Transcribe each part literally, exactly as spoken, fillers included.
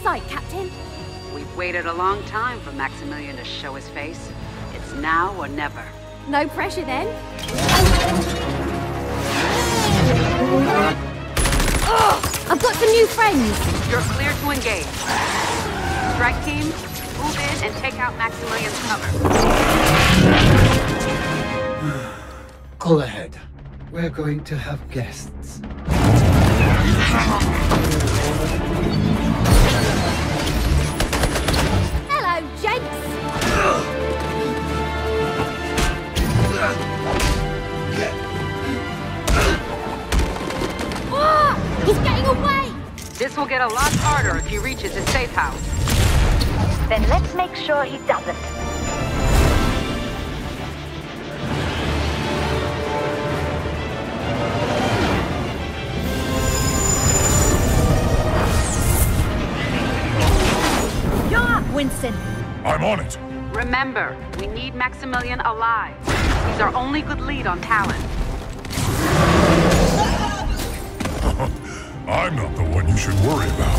sight, Captain. We've waited a long time for Maximilian to show his face. It's now or never. No pressure then. Oh, I've got some new friends. You're clear to engage. Strike team, move in and take out Maximilian's cover. Call ahead. We're going to have guests. Hello, gents. Oh, he's getting away! This will get a lot harder if he reaches his safe house. Then let's make sure he doesn't. You're up, Winston. I'm on it. Remember, we need Maximilian alive. He's our only good lead on Talon. I'm not the one you should worry about.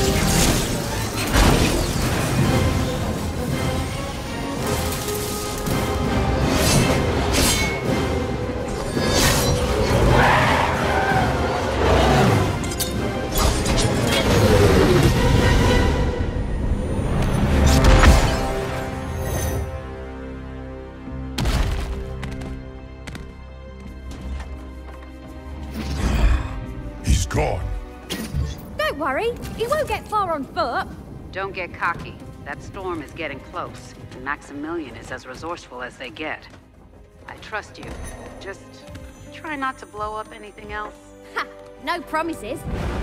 He's gone. Don't worry, he won't get far on foot. Don't get cocky. That storm is getting close, and Maximilian is as resourceful as they get. I trust you. Just try not to blow up anything else. Ha! No promises.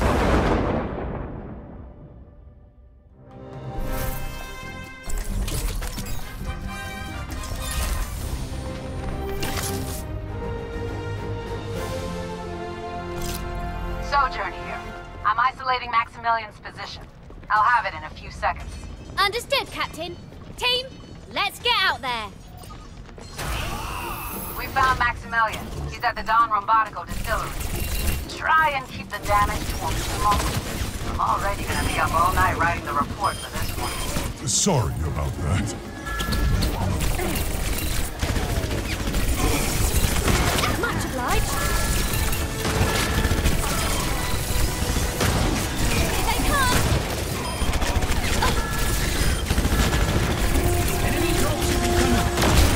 Sojourn here. I'm isolating Maximilian's position. I'll have it in a few seconds. Understood, Captain. Team, let's get out there. We found Maximilian. He's at the Don Rombatico distillery. Try and keep the damage to him small. I'm already gonna be up all night writing the report for this one. Sorry about that. Much obliged. Here they come. Enemy dropship incoming.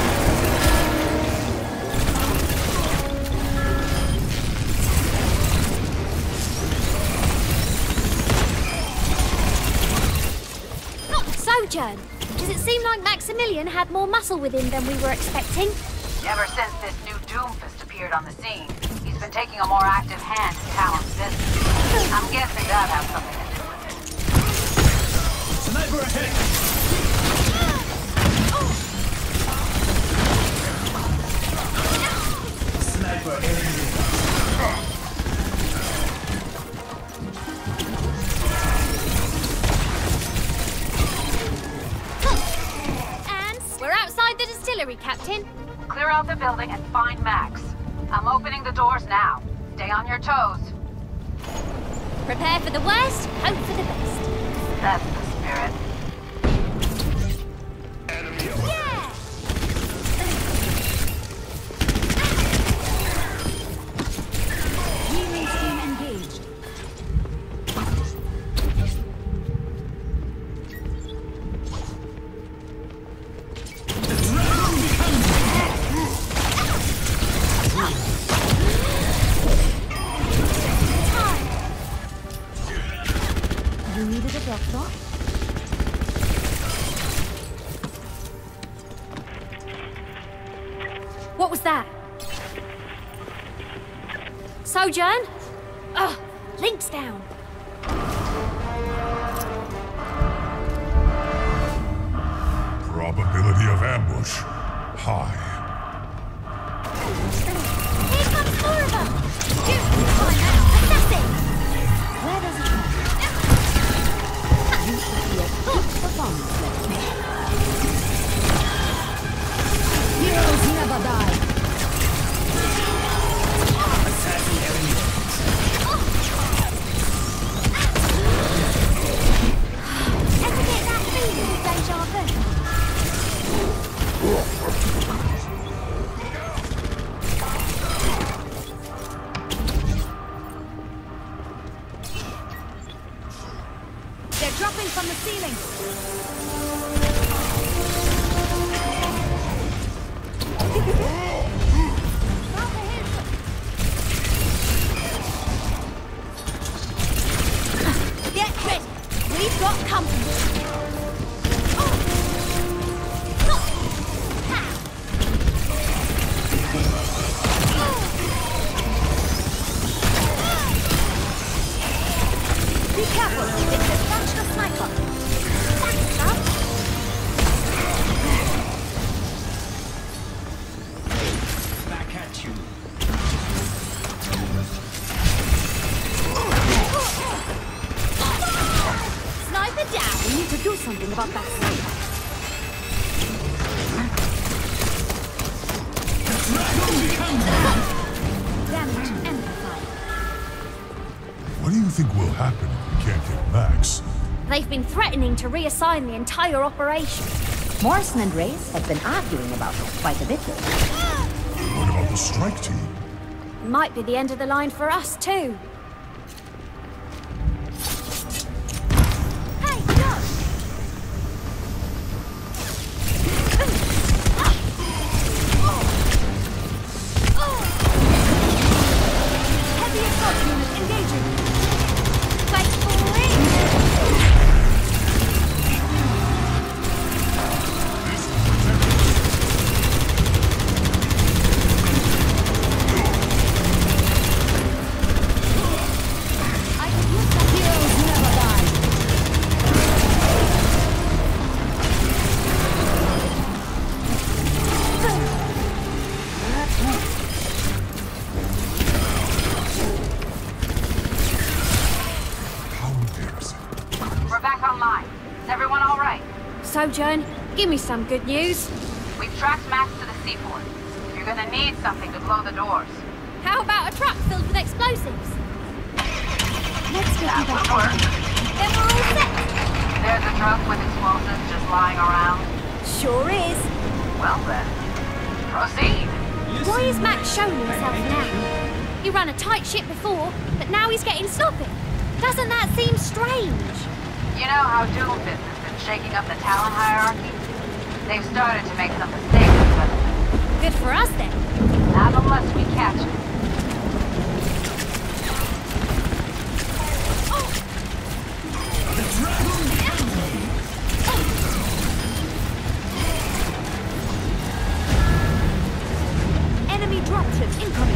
Sojourn, does it seem like Maximilian had more muscle with him than we were expecting? Ever since this new Doomfist appeared on the scene, he's been taking a more active hand in Talon's business. I'm guessing that has something to do with it. Sniper ahead. Sniper enemy. We're outside the distillery, Captain. Clear out the building and find Max. I'm opening the doors now. Stay on your toes. Prepare for the worst, hope for the best. That's the spirit. Enemy Yeah! Healing scheme engaged. You needed a doctor? What was that? Sojourn? Ugh, links down. Probability of ambush high. Here comes more of them! Shoot! Fine now! Assassin! Where does it go? You should be a good performance level. Heroes never die. Assassin eliminated. They're dropping from the ceiling. Get ready. We've got company. Be careful. It's a functional sniper. Thanks, Sam. Back at you. Sniper down. We need to do something about that sniper. Damage amplified. What do you think will happen if we can't get Max? They've been threatening to reassign the entire operation. Morrison and Reyes have been arguing about it quite a bit lately. What about the strike team? Might be the end of the line for us, too. Hey, go! Heavy assault unit engaging. Fight for it! I can use the heroes never die. How embarrassing. We're back online. Is everyone all right? Sojourn, give me some good news. We've tracked Max to the seaport. You're gonna need something to blow the doors. How about a truck filled with explosives? Let's get That you would back. work. Then we're all set. There's a truck with explosives just lying around. Sure is. Well then, proceed. Why is Max showing himself now? He ran a tight ship before, but now he's getting sloppy. Doesn't that seem strange? You know how Doomfist has been shaking up the talent hierarchy? They've started to make some mistakes, but Good for us then. not unless we catch them. Enemy dropship incoming.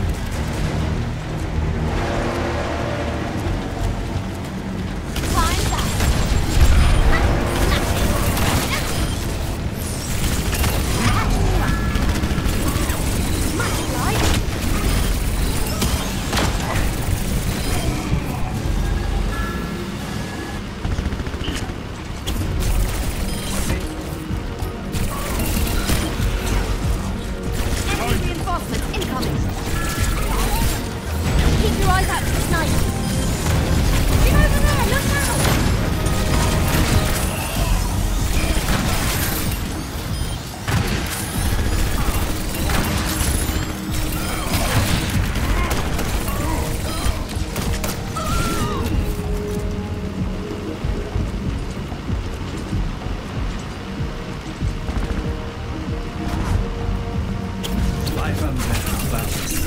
Time's up. Much obliged. Enemy reinforcements incoming. Keep your eyes out for the snipers. Get over there, look out! Life and death balance.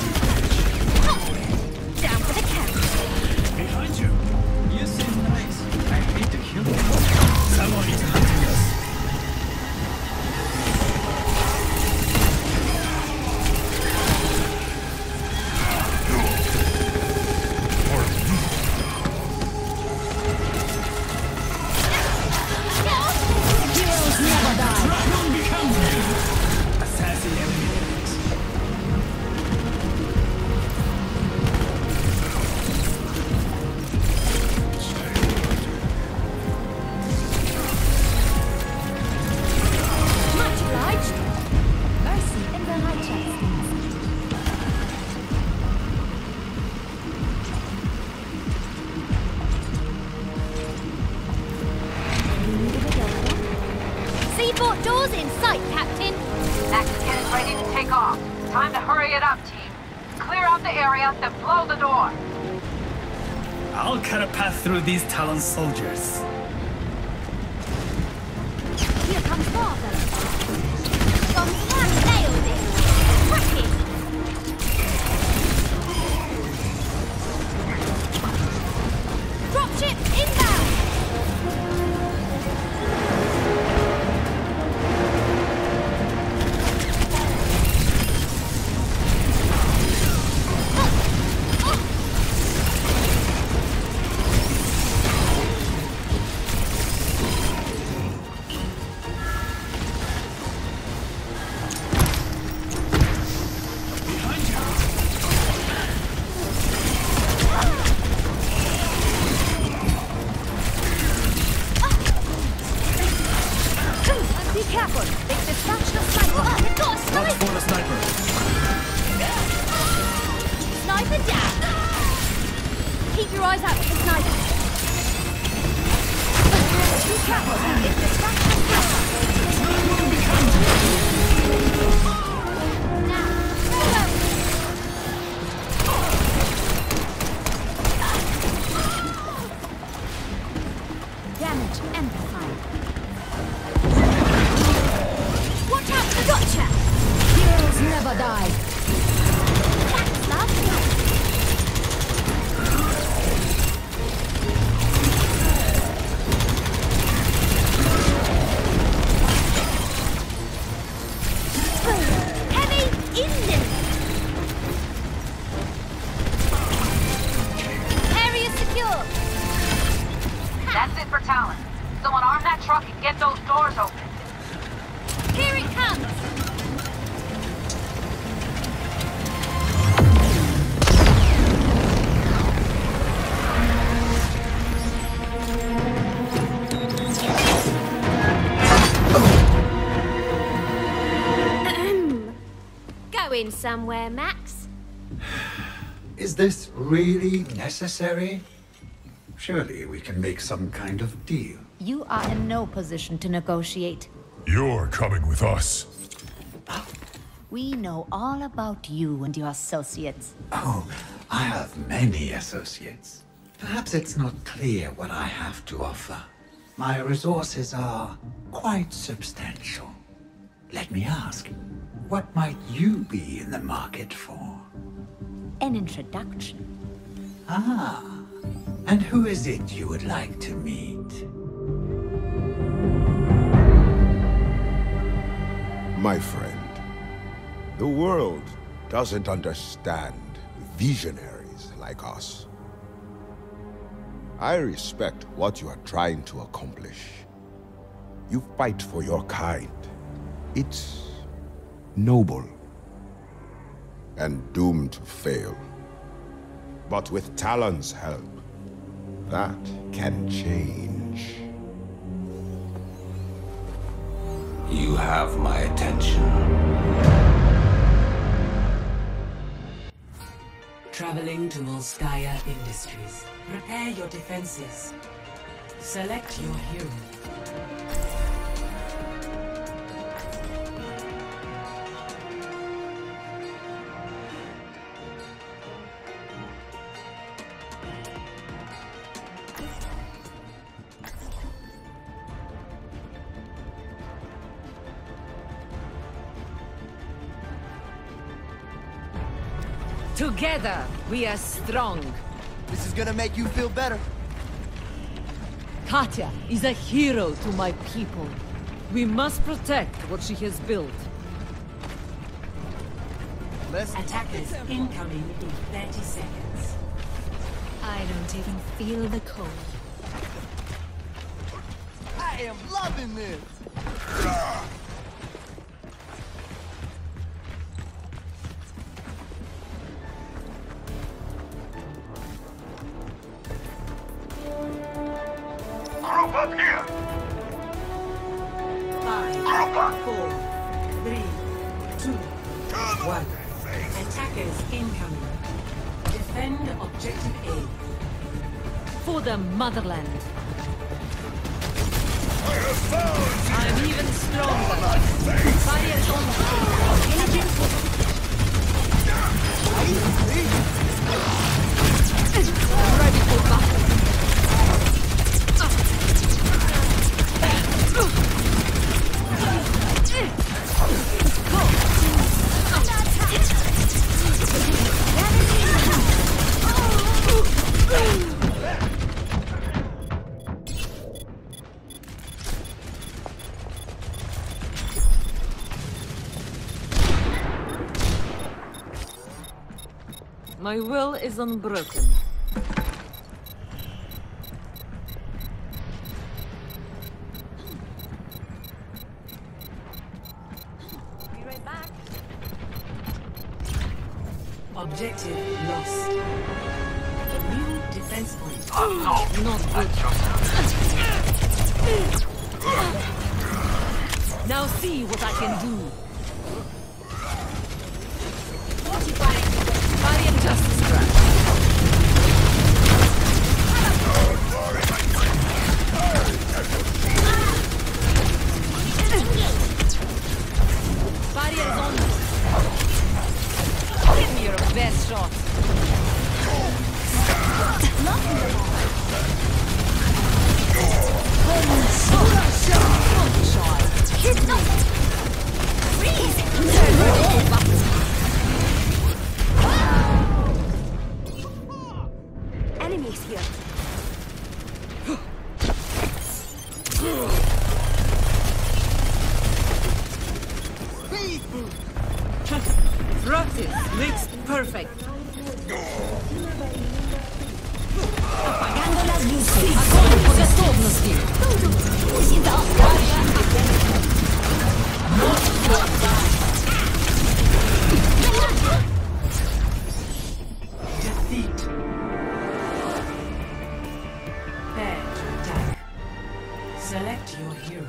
Down for the count. Behind you. You seem nice. I hate to kill you. Someone is hunting us. Heroes never die. Dragon becomes you. Assassin eliminated. Much obliged. Mercy in the high chest. Seaport doors in sight, Captain. Max is getting ready to take off. Time to hurry it up, team. Clear out the area, then blow the door. I'll cut a path through these Talon soldiers. Here comes more of them. Gone slap nailed it. Crack it. Dropship inbound. Somewhere, Max. Is this really necessary? Surely we can make some kind of deal. You are in no position to negotiate. You're coming with us. We know all about you and your associates. Oh, I have many associates. Perhaps it's not clear what I have to offer. My resources are quite substantial. Let me ask, what might you be in the market for? An introduction. Ah, and who is it you would like to meet? My friend, the world doesn't understand visionaries like us. I respect what you are trying to accomplish. You fight for your kind. It's noble and doomed to fail. But with Talon's help, that can change. You have my attention. Traveling to Volskaya Industries. Prepare your defenses. Select your hero. Together, we are strong. This is gonna make you feel better. Katya is a hero to my people. We must protect what she has built. Let's Attackers incoming in thirty seconds. I don't even feel the cold. I am loving this! Group up here! Five, Group up! four, three, two, one. Attackers incoming. Defend objective A. For the motherland. I have found you! I'm even stronger. My face! Fire's on engine. Ready for battle. My will is unbroken. Be right back. Objective lost. A new defense point. Not good. Now see what I can do. Body of justice trap. Barrier is on me. Give me your best shot. Enemies here. Practice makes perfect. Apagando las luces. Огонь по готовности. Defeat. Prepare to attack. Select your hero.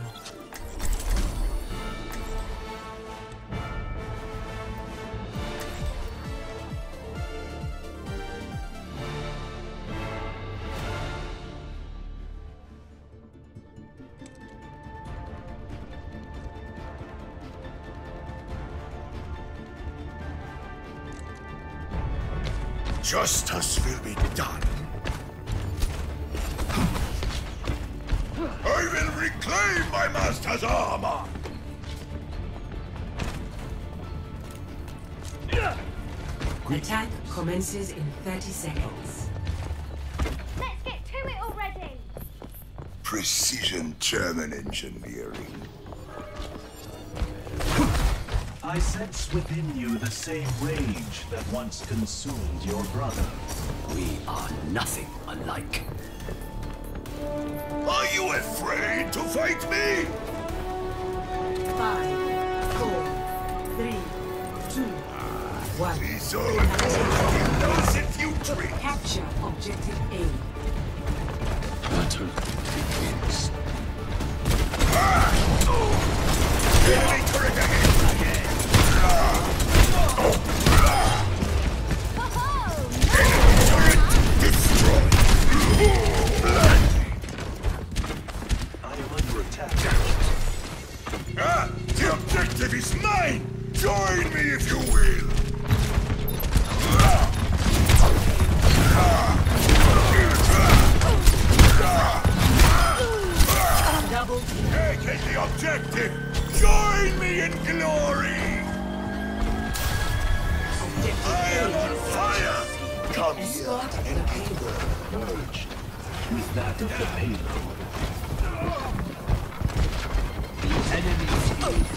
Justice will be done. I will reclaim my master's armor! Attack commences in thirty seconds. Let's get to it already. Precision German engineering. I sense within you the same rage that once consumed your brother. We are nothing alike. Are you afraid to fight me? Five, four, three, two, one. His own knows the future. Capture objective A. Battle begins. Ah! Oh. Enemy turret ahead! Enemy turret destroyed! I am under attack. Ah! The objective is mine! Join me if you will! Double. Take the objective! Join me in glory! I am on fire! Come here and get merged With that of the payload. The enemy's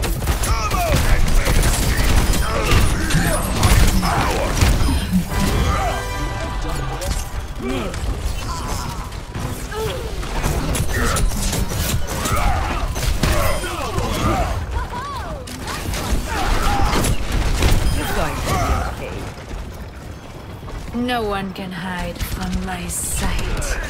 Come on and No one can hide from my sight.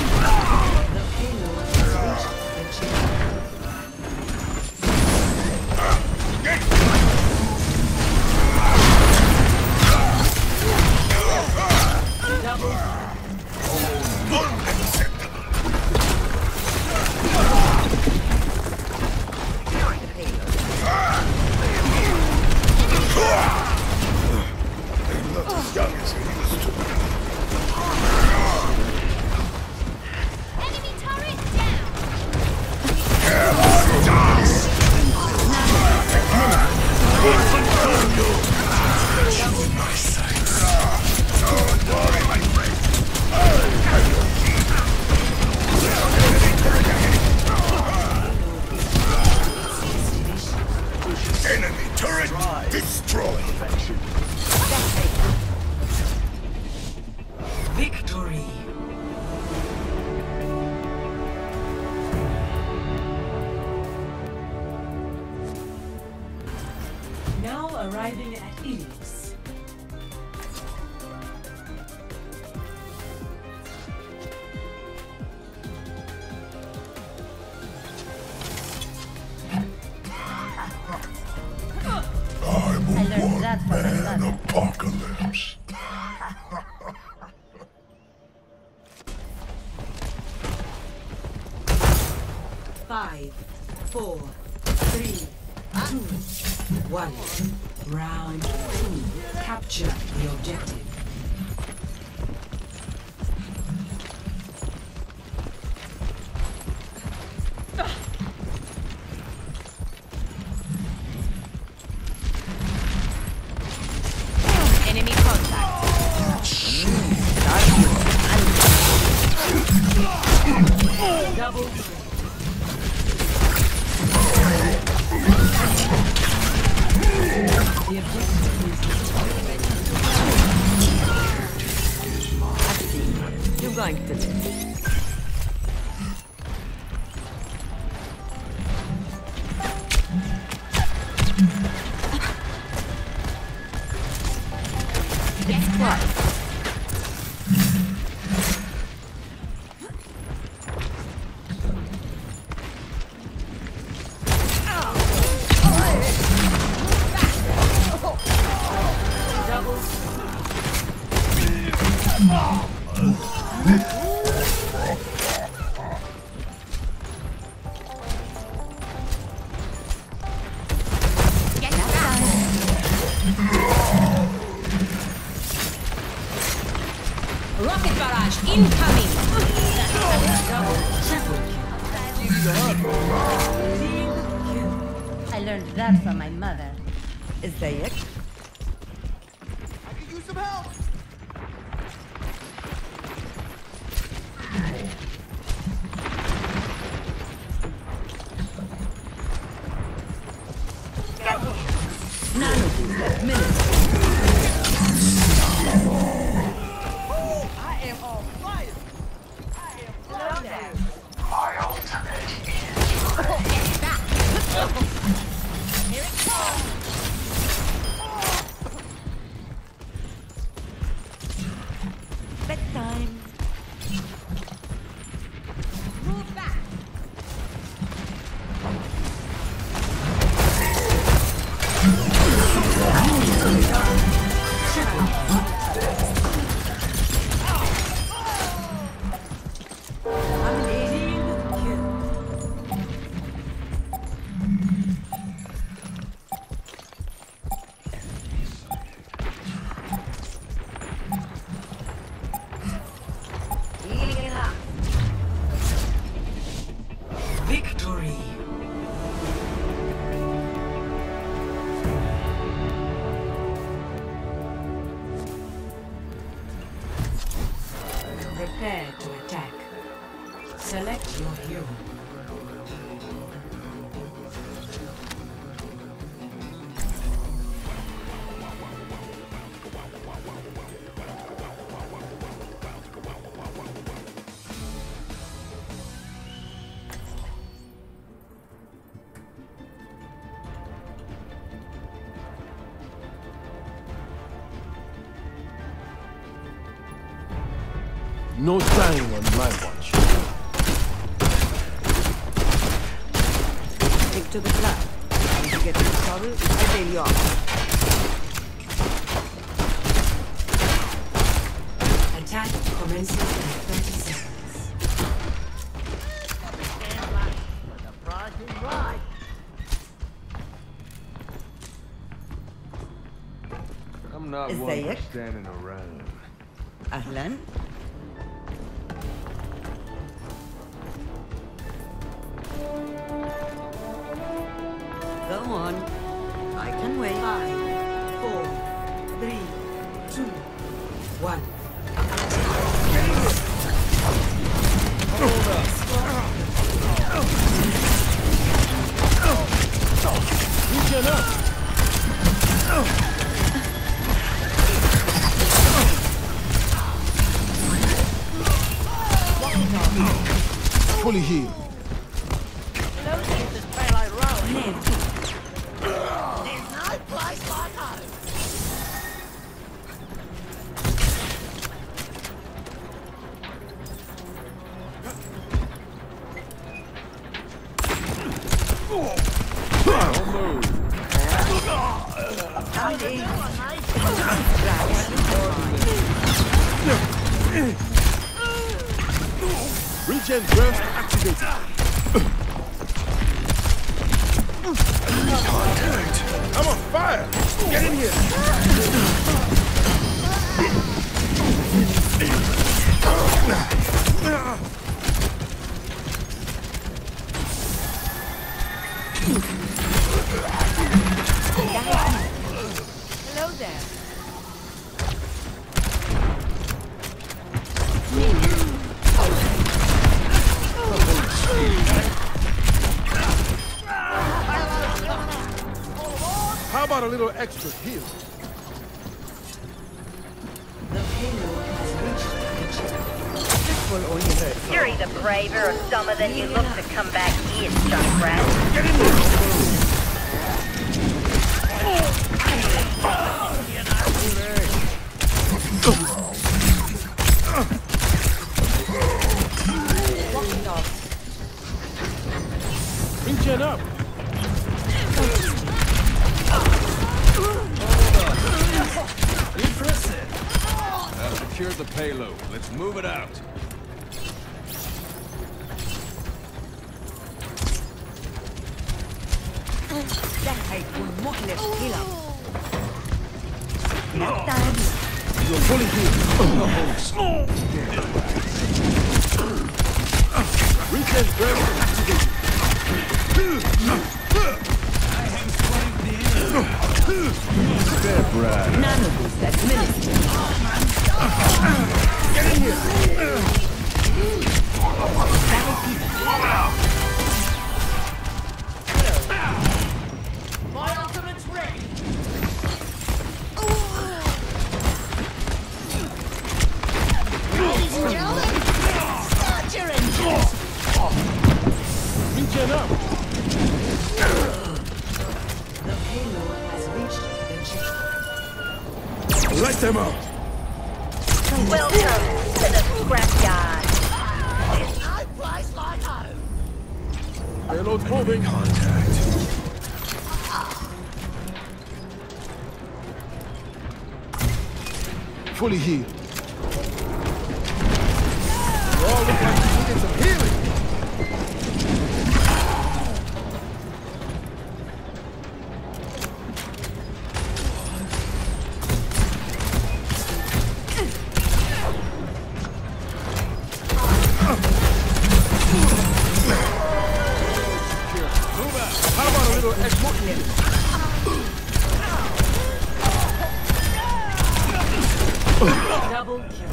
Victory. Now arriving at Ilios. I learned that from my mother. Apocalypse. Five, four, three, two, one. Round two. Capture the objective. Enemy contact. Double. The objective is You're going to live. It's quiet. Rocket barrage incoming! I learned that from my mother. Is that it? I could use some help. None of these left minutes. I am on fire. I am loaded. My ultimate is ready. Here it comes. No dying on my watch. Stick to the plan. If you get in trouble, I bail you out. Attack commences in thirty seconds. I'm not one for standing around. أهلا. Go on. I can wait. Five, four, three, two, one. Hold up. Regen up. Fully healed. Regen burst activated. Contact. I'm on fire. Get in here. Hello there. How about a little extra heal? You're either braver or dumber than you look to come back here, Junkrat. Get in there! Regen up! Impressive! I've secured the payload. Let's move it out. You're fully healed. Regen burst activated. Fair bride. None of this that's minister. Get in here. My ultimate's ready. Ladies and gentlemen, start your engines. Regen up. The payload has reached the checkpoint. Let them out. Welcome to the scrapyard. There's no place like home. Payload's moving. Contact. Fully healed. You all look like you needed some healing. How about a little extra healing? Double kill.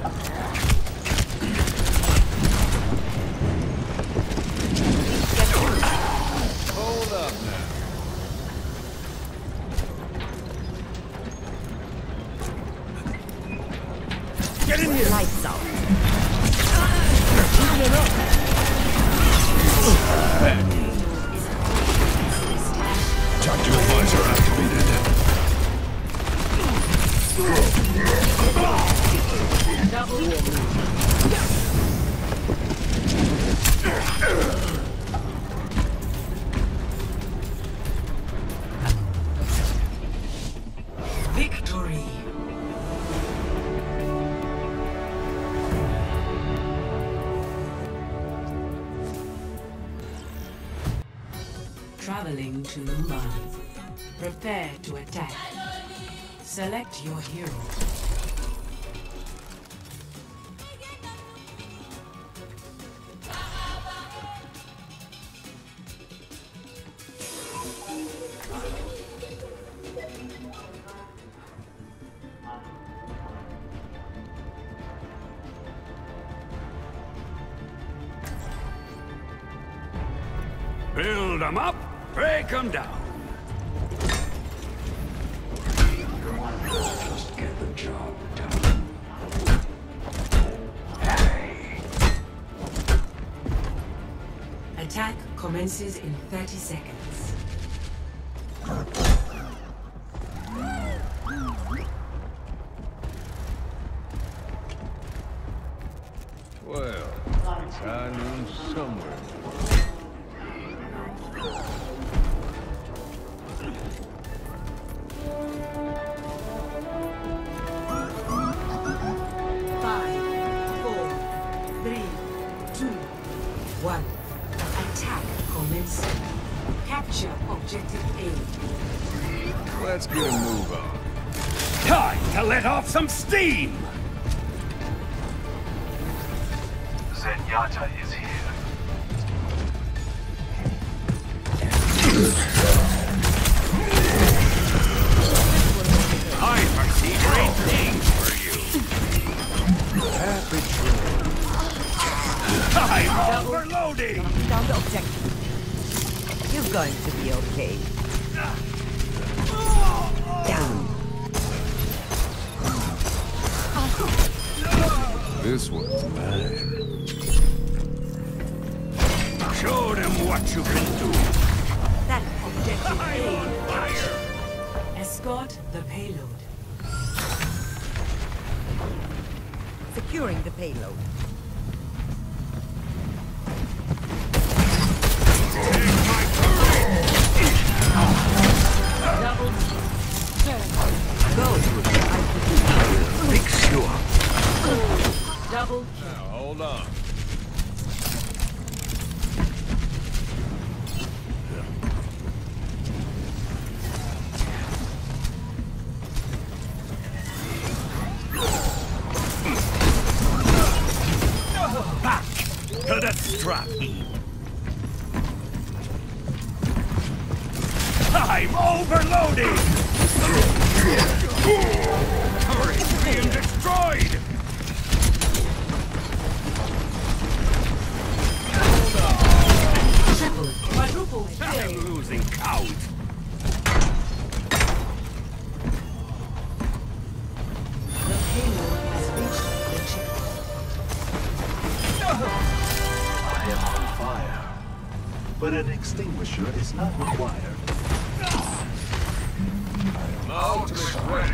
Hold up now. Get in here. Lights out. Regen up. Talk to advisor activated. Double kill. Traveling to Lombardi. Prepare to attack. Select your hero. Build them up, break them down. Just get the job done. Hey. Attack commences in thirty seconds. Well, it's high noon somewhere. Five, four, three, two, one. Attack commencing. Capture objective A. Let's get a move on. Time to let off some steam! Zenyatta is here. I foresee great things for you. Happy trip. I'm overloading! Down the objective. You're going to be okay. Down. This one's mine. Show them what you can do. That objective A on fire. Escort the payload. Securing the payload. Double. Go. Make sure. Double. Now, hold on. Back to the strap heap. I'm overloading! Turret being destroyed! Triple. Quadruple. I'm losing count. The payload has reached the chip. I am on fire, but an extinguisher is not required. Ultimate ready.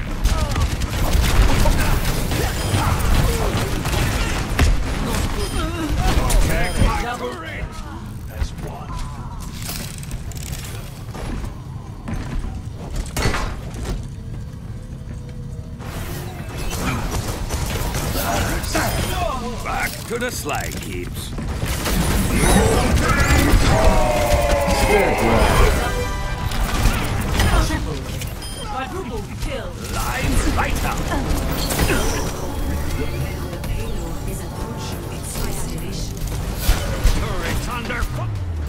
Take my Double. turret! As one. Back to the slag heaps. Triple. Quadruple kill. Lines right up. The payload is approaching its destination. Turrets under foot.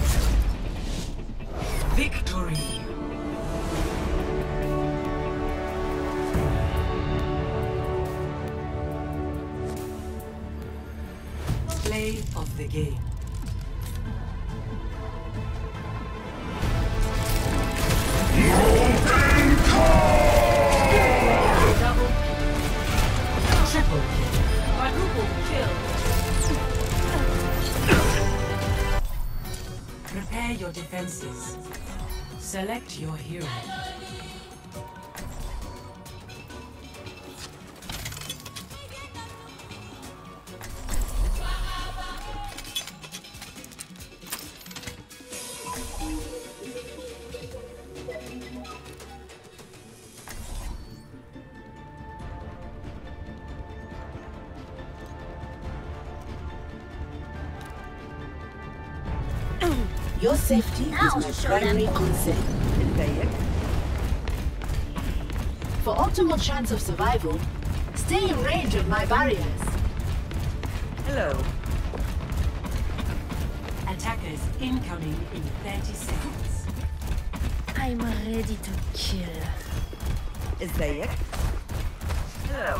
Victory. Play of the game. Double. Triple kill. Quadruple kill. Prepare your defenses. Select your hero. Your safety Now is my show primary them. concern. For optimal chance of survival, stay in range of my barriers. Hello. Attackers incoming in thirty seconds. I'm ready to kill. ازيك؟ Hello.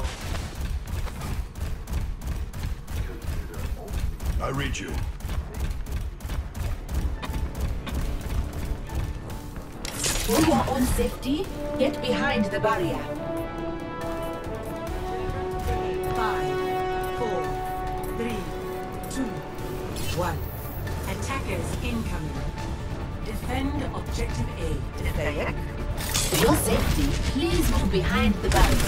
I read you. For your own safety, get behind the barrier. Five, four, three, two, one. Attackers incoming. Defend objective A. ازيك؟ For your safety, please move behind the barrier.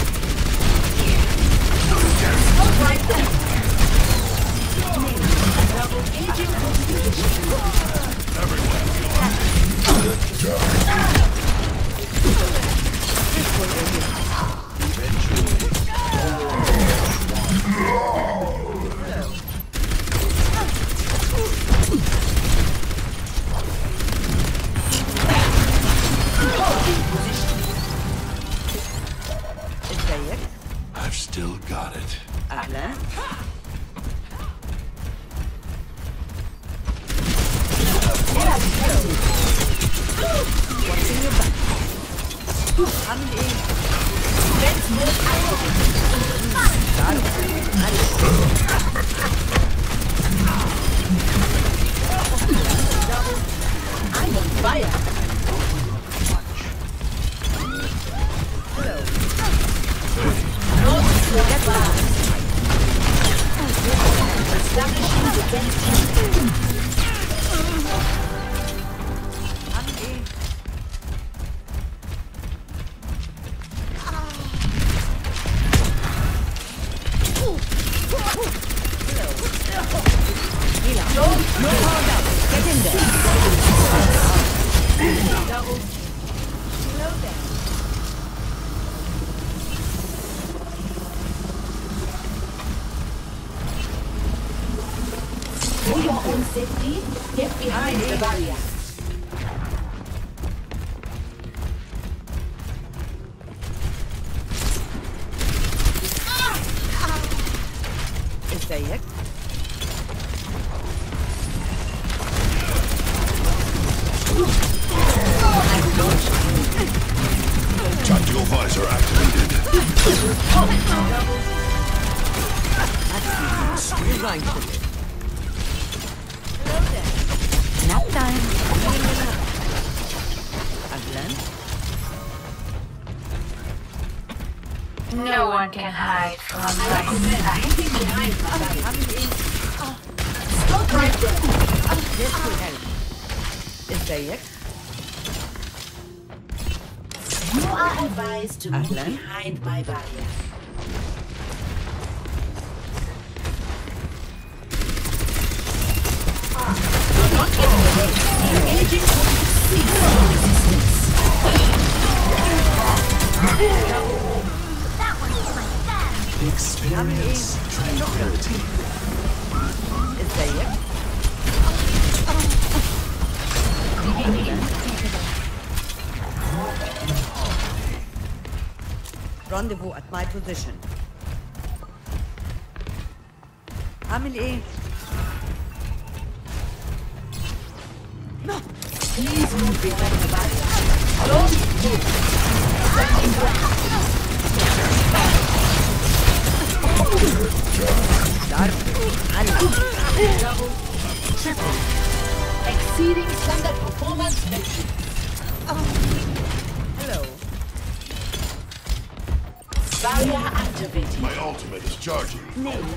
Stop right there. Double agent I've still got it. أهلا. Watching your back. عامل ايه؟ Let's move I'm on fire. Hello. Get back. Establishing defense team. عامل ايه؟ No, no power down. Get in there. Double. Slow down. For your own safety, get behind the barrier. ازيك؟ Tactical visor activated. Resign to it. Nap time. أهلا. No one can hide from my sight. عامل ايه؟ Stop right there. This will help. ازيك؟ You are advised to move أهلا. behind my barrier. Do not get in the way. Engaging cease resistance. That one was my best. Experience tranquility. ازيك؟ Rendezvous at my position. عامل ايه؟ Please move behind the barrier. Don't move. Standing ground. Dark. Double. Triple. Exceeding standard performance metrics. Hello. Barrier activated. My ultimate is charging. Name.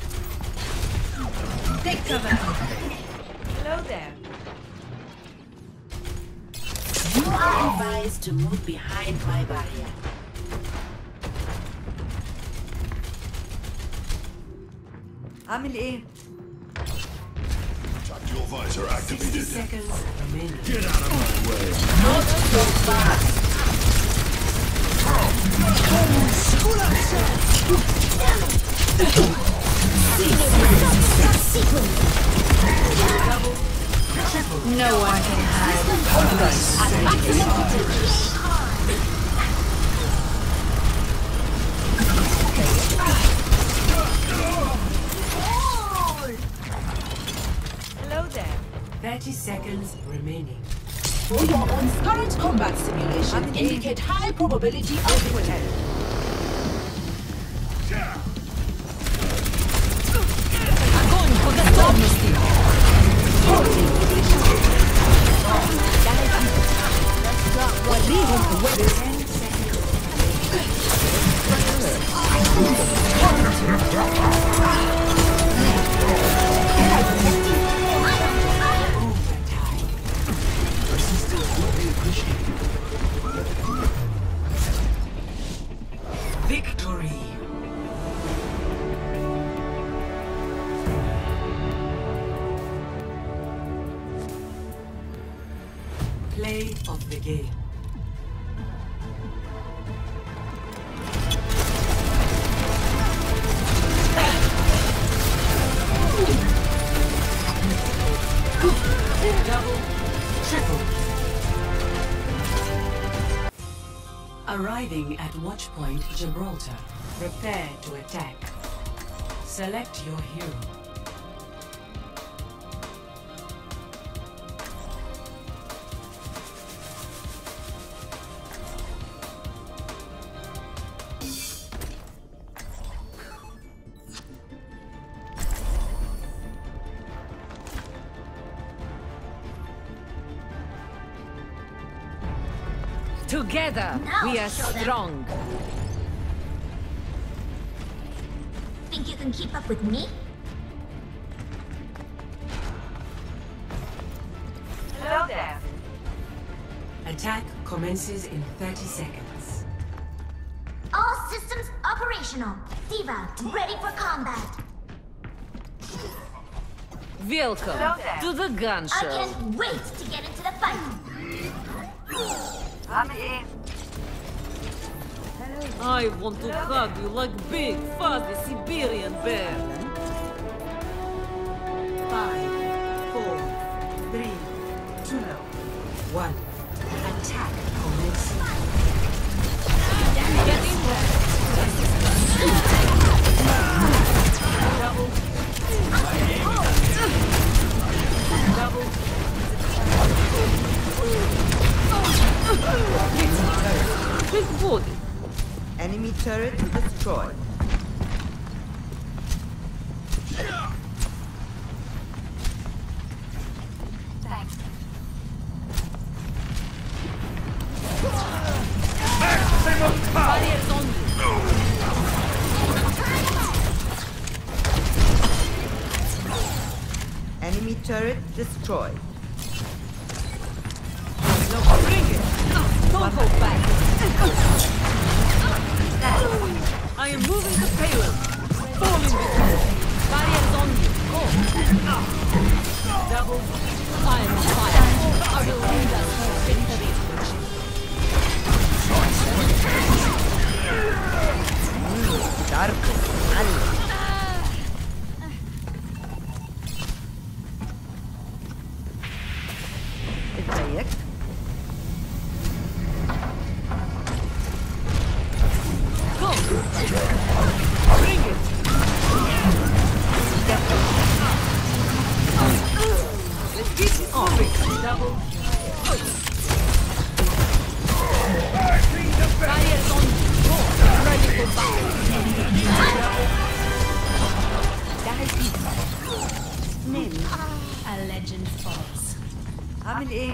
Take cover. Hello there. You are advised to move behind my barrier. عامل ايه؟ Tactical visor activated. Seconds remaining. Get out of my way. Not so fast. No one can Hello there. thirty seconds remaining. For your own current combat simulation indicate high probability of attack. Огонь по готовности! Victory. Play of the game. Double, triple. Arriving at Watchpoint Gibraltar. Prepare to attack. Select your hero. Together, Now we are show them. strong. Think you can keep up with me? Hello there. Attack commences in thirty seconds. All systems operational. Diva, ready for combat. Welcome Hello there. to the gun I show. can't wait to get into the fight. I'm in. I want to hug you like big, fuzzy Siberian bear. Five, four, three, two, one. Attack commencing. Get in there. Double. Double. Big body. Enemy turret destroyed. Thanks. Barriers on you. Enemy turret destroyed. No, bring it. Don't go back. I am moving the payload. Fall in between. Barriers on you. Go. Double. I am on fire. I will lead us to victory. Dark. ازيك؟ Go. Bring it. Let's keep this moving. Double. Barriers on you. Go. Ready for battle. Name. A legend falls. عامل ايه؟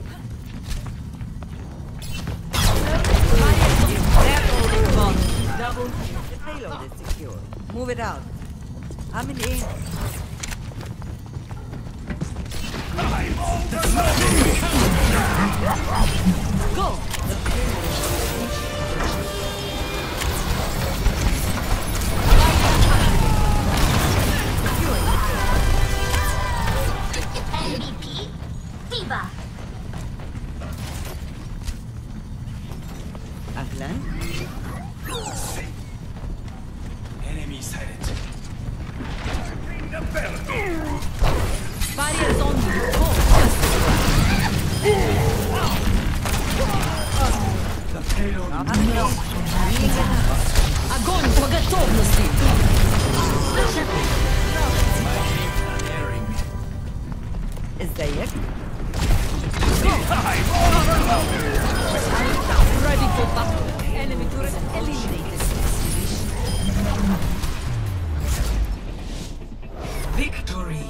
Double. The payload is secure. Move it out. عامل ايه؟ Go. M V P, Diva. أهلا. Enemy sighted. Barriers on you. Go. Огонь по готовности! ازيك؟ Ready for battle. Enemy turret eliminated. Victory!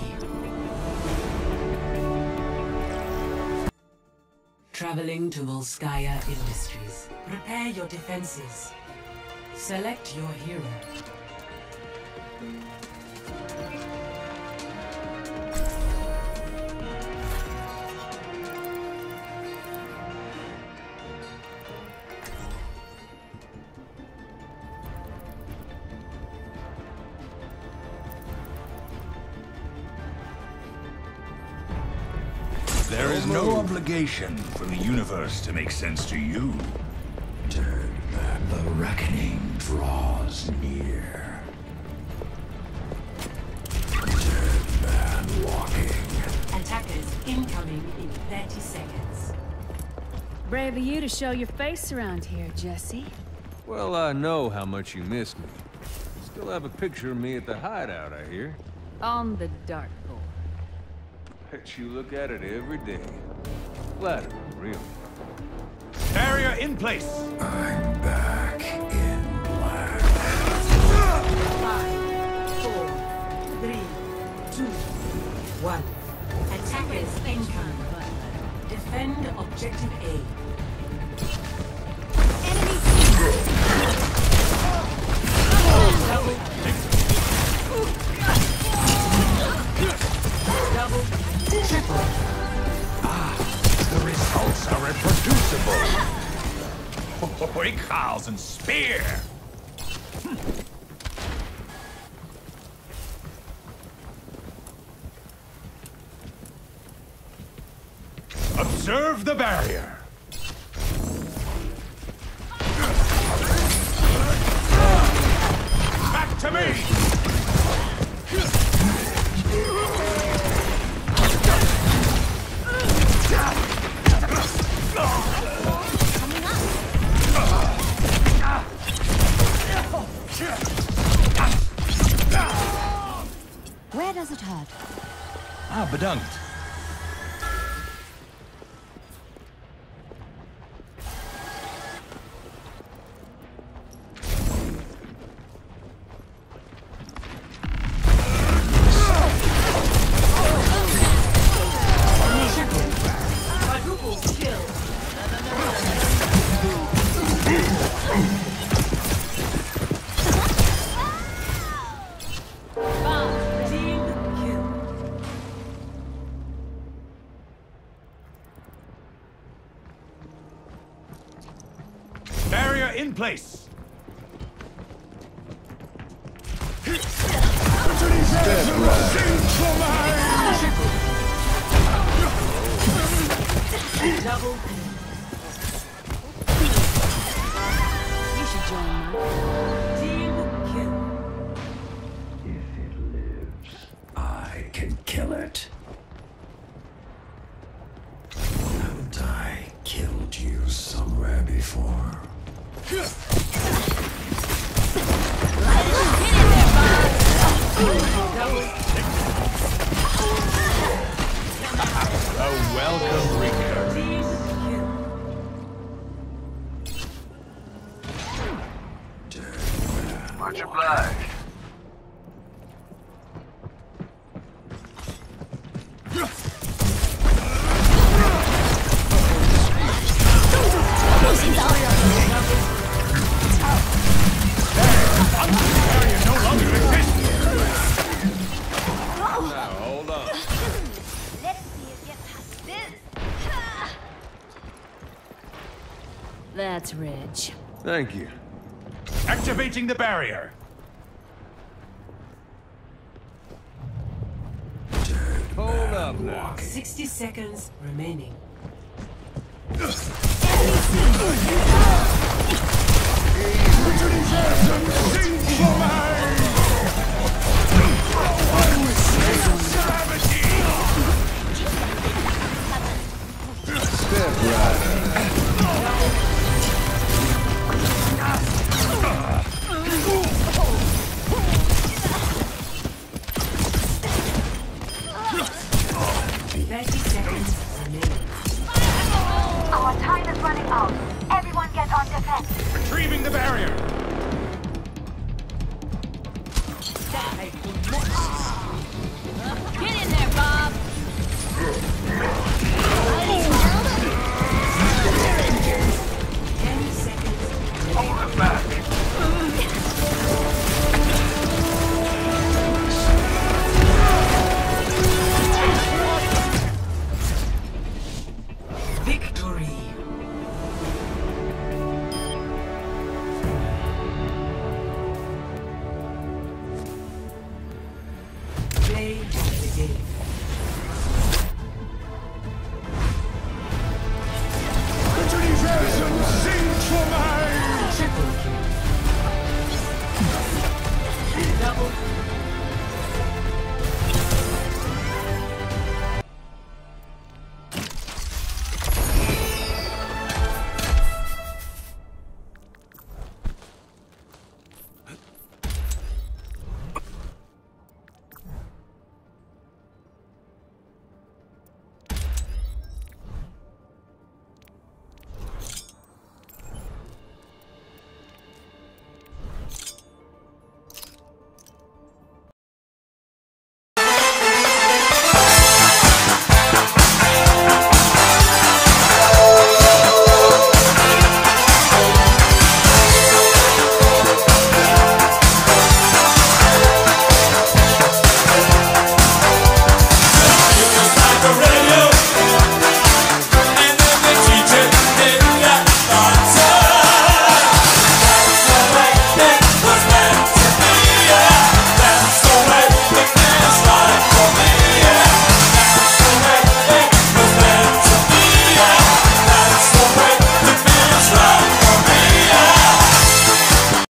Traveling to Volskaya Industries. Prepare your defenses. Select your hero. There is no obligation for the universe to make sense to you. The reckoning draws near. Dead man walking. Attackers incoming in thirty seconds. Brave of you to show your face around here, Jesse. Well, I know how much you missed me. Still have a picture of me at the hideout, I hear. On the dartboard. Bet you look at it every day. Flattering, really. Barrier in place! I'm back in black. Five, four, three, two, one. Attackers incoming. Defend objective A. Enemy Double. Triple. Ah, the results are reproducible. Hoikhaus and spear. Observe the barrier. Back to me. Where does it hurt? Ah, bedankt. Quadruple kill. Team kill. Barrier in place. Double. You should join me. Team kill. If it lives, I can kill it. Haven't I killed you somewhere before? A welcome recur. Team kill. Much obliged. Barrier no longer exists. Now, hold on. Let's see you get past this. That's rich. Thank you. Activating the barrier. Hold up now. Sixty seconds remaining. Step right. Thirty seconds remaining. Our time is running out. Everyone get on defense. Retrieving the barrier. Get in there, Bob! Ten seconds. Hold it back. Victory.